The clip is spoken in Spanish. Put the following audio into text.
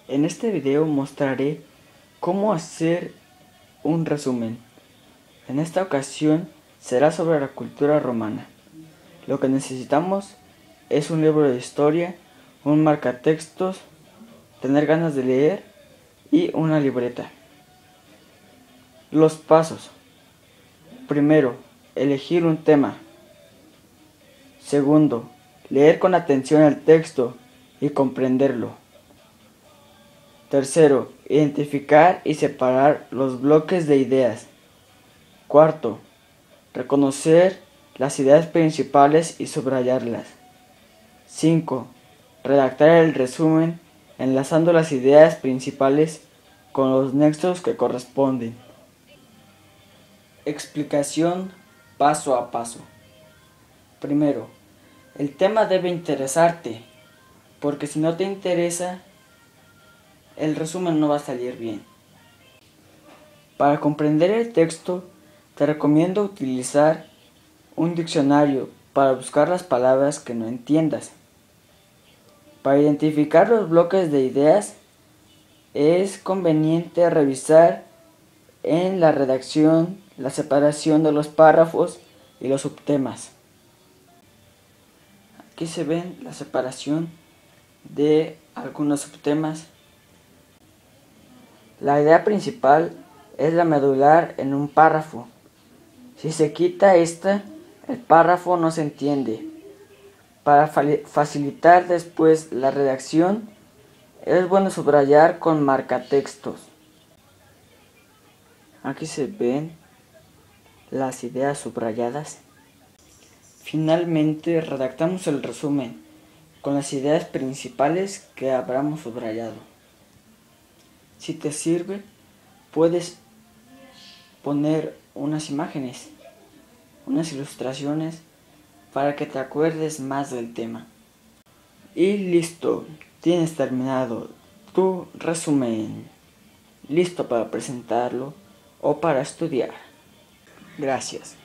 En este video mostraré cómo hacer un resumen. En esta ocasión será sobre la cultura romana. Lo que necesitamos es un libro de historia, un marcatextos, tener ganas de leer y una libreta. Los pasos. Primero, elegir un tema. Segundo, leer con atención el texto y comprenderlo. Tercero, identificar y separar los bloques de ideas. Cuarto, reconocer las ideas principales y subrayarlas. 5. Redactar el resumen enlazando las ideas principales con los nexos que corresponden. Explicación paso a paso. Primero, el tema debe interesarte, porque si no te interesa, el resumen no va a salir bien. Para comprender el texto, te recomiendo utilizar un diccionario para buscar las palabras que no entiendas. Para identificar los bloques de ideas, es conveniente revisar en la redacción la separación de los párrafos y los subtemas. Aquí se ven la separación de algunos subtemas. La idea principal es la medular en un párrafo. Si se quita esta, el párrafo no se entiende. Para facilitar después la redacción, es bueno subrayar con marcatextos. Aquí se ven las ideas subrayadas. Finalmente, redactamos el resumen con las ideas principales que habremos subrayado. Si te sirve, puedes poner unas imágenes, unas ilustraciones para que te acuerdes más del tema. Y listo, tienes terminado tu resumen, listo para presentarlo o para estudiar. Gracias.